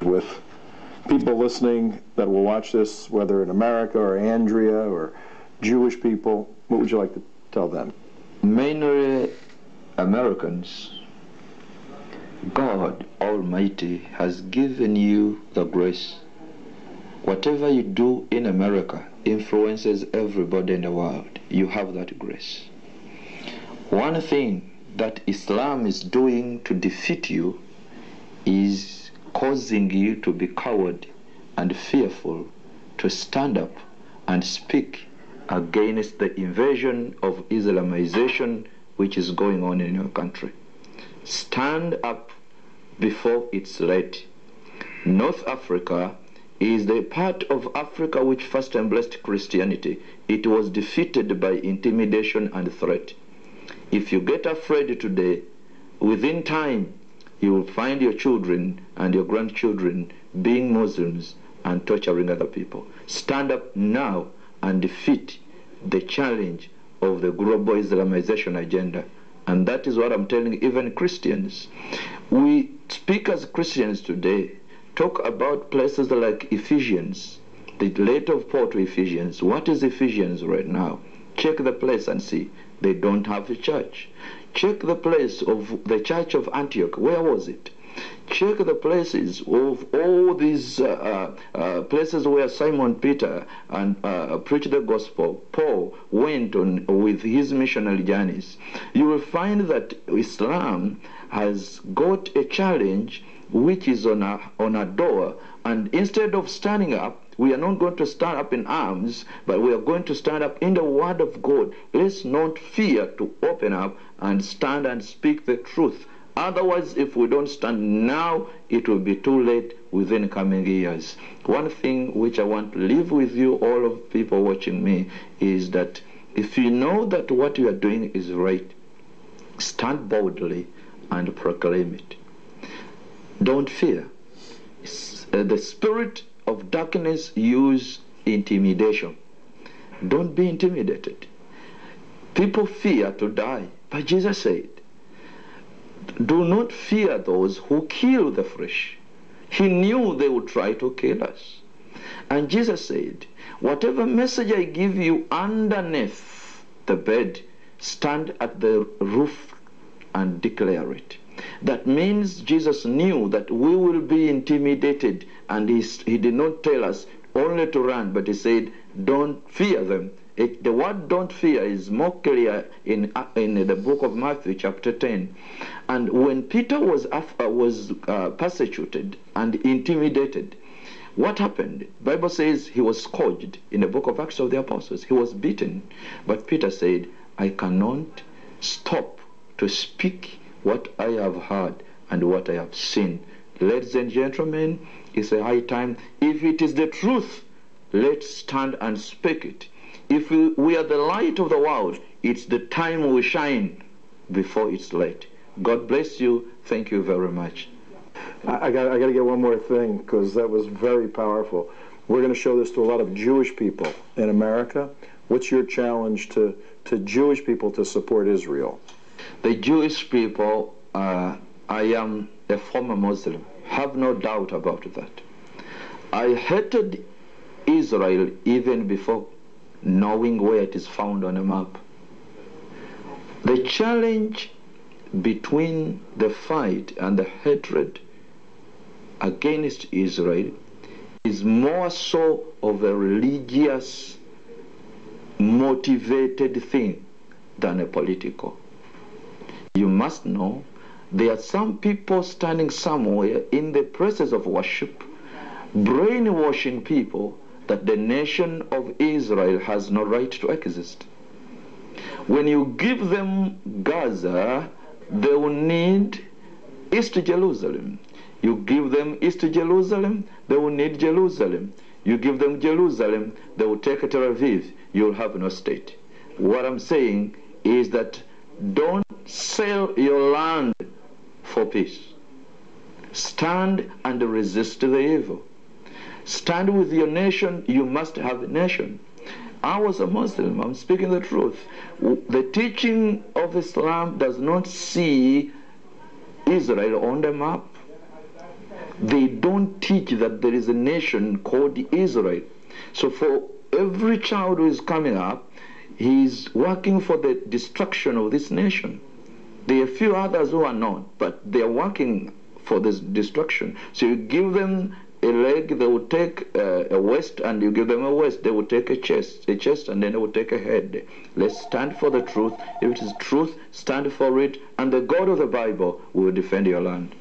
with people listening that will watch this, whether in America or Andrea or Jewish people? What would you like to tell them? Mainly Americans, God Almighty has given you the grace. Whatever you do in America influences everybody in the world. You have that grace. One thing that Islam is doing to defeat you is causing you to be coward and fearful, to stand up and speak against the invasion of Islamization which is going on in your country. Stand up before it's late. North Africa is the part of Africa which first embraced Christianity. It was defeated by intimidation and threat. If you get afraid today, within time you will find your children and your grandchildren being Muslims and torturing other people. Stand up now and defeat the challenge of the global Islamization agenda. And that is what I'm telling even Christians. We speak as Christians today, talk about places like Ephesians, the letter of Paul to Ephesians. What is Ephesians right now? Check the place and see. They don't have a church. Check the place of the church of Antioch. Where was it? Check the places of all these places where Simon Peter and preached the gospel. Paul went on with his missionary journeys. You will find that Islam has got a challenge which is on a door, and instead of standing up, we are not going to stand up in arms, but we are going to stand up in the Word of God. Let's not fear to open up and stand and speak the truth. Otherwise, if we don't stand now, it will be too late within coming years. One thing which I want to leave with you, all of people watching me, is that if you know that what you are doing is right, stand boldly and proclaim it. Don't fear. The spirit of darkness use intimidation. Don't be intimidated. People fear to die, but Jesus said, do not fear those who kill the flesh. He knew they would try to kill us. And Jesus said, whatever message I give you underneath the bed, stand at the roof and declare it. That means Jesus knew that we will be intimidated, and he did not tell us only to run, but he said, don't fear them. The word don't fear is more clear in the book of Matthew chapter 10. And when Peter was persecuted and intimidated, what happened? The Bible says he was scourged. In the book of Acts of the Apostles, he was beaten. But Peter said, I cannot stop to speak what I have heard and what I have seen. Ladies and gentlemen, it's a high time. If it is the truth, let's stand and speak it. If we are the light of the world, it's the time we shine before it's late. God bless you. Thank you very much. I got to get one more thing, because that was very powerful. We're going to show this to a lot of Jewish people in America. What's your challenge to Jewish people to support Israel? The Jewish people, I am a former Muslim. Have no doubt about that. I hated Israel even before knowing where it is found on a map. The challenge between the fight and the hatred against Israel is more so of a religious motivated thing than a political. You must know there are some people standing somewhere in the places of worship, brainwashing people that the nation of Israel has no right to exist. When you give them Gaza, they will need East Jerusalem. You give them East Jerusalem, they will need Jerusalem. You give them Jerusalem, they will take Tel Aviv. You'll have no state. What I'm saying is that don't sell your land for peace. Stand and resist the evil. Stand with your nation. You must have a nation. I was a Muslim. I'm speaking the truth. The teaching of Islam does not see Israel on the map. They don't teach that there is a nation called Israel. So for every child who is coming up, he's working for the destruction of this nation. There are a few others who are not, but they are working for this destruction. So you give them a leg, they will take a waist, and you give them a waist, they will take a chest, and then they will take a head. Let's stand for the truth. If it is truth, stand for it, and the God of the Bible will defend your land.